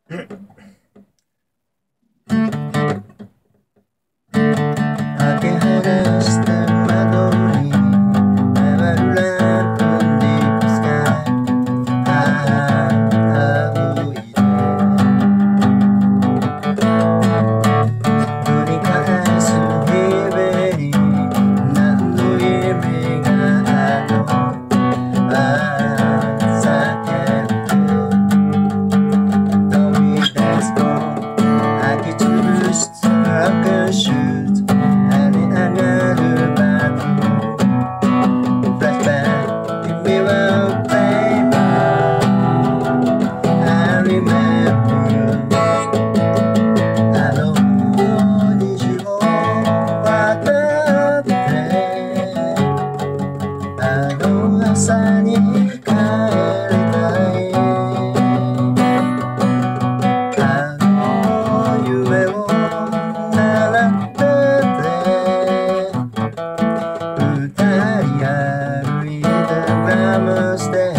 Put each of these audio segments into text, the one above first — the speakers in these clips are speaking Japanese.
開け放した窓に回るランプのディープスカイ、仰いで繰り返す日々に何の夢があるの、叫んで飛び出すと吐き潰すロックシュート、跳ね上がるバトルフラッシュバック、君はベイバー I remember you、 あの虹を渡ってあの朝に帰りたい、あの夢を習ってて二人歩いたGlamorous days、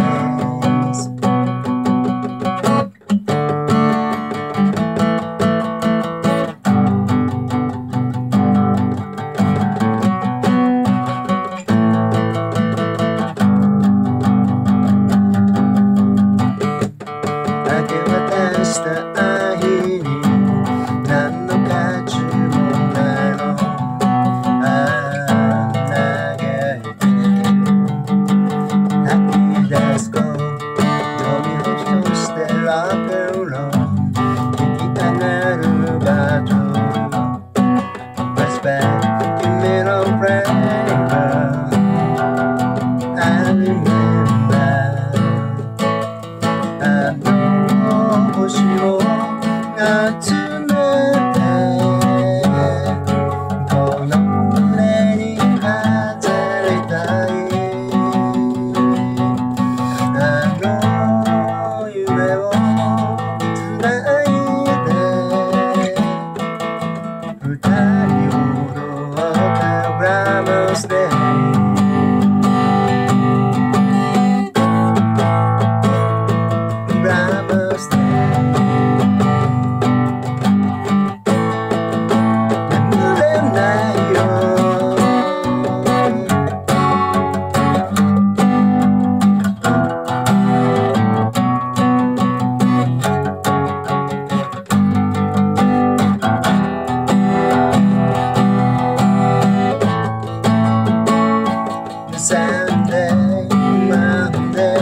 明け渡した愛に何の価値もないの、嘆いて吐き出す声、飲み干としてロックンロール、引き上がるバトルフラッシュバック、君のフレーバー I remember、 あの星を集めてこの胸に飾りたい、あの夢をつないで二人踊ったGlamorous days、Glamorous days、眠れないよ、Sunday, Monday,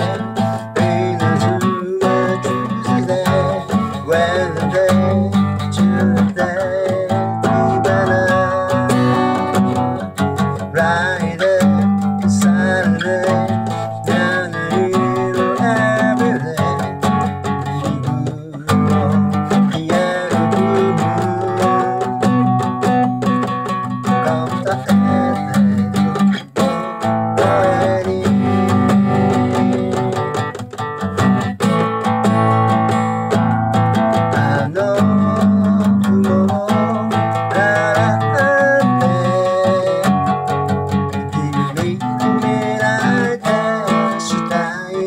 Tuesday, Wednesday, Tuesday, Friday, Saturday, every day, come to end. あの雲を洗って君の未来でしたい、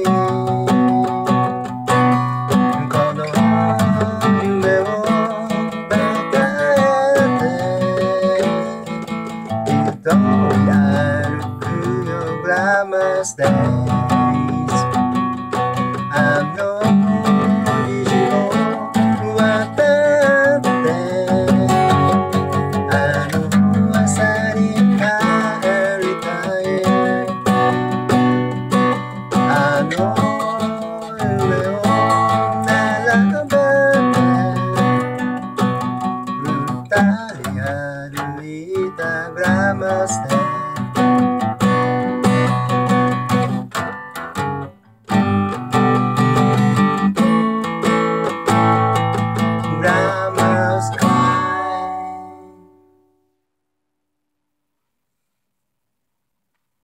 この夢を抱えて一人歩くよGlamorous days、 あの虹を渡ってあの朝に帰りたい、あの夢を並べて二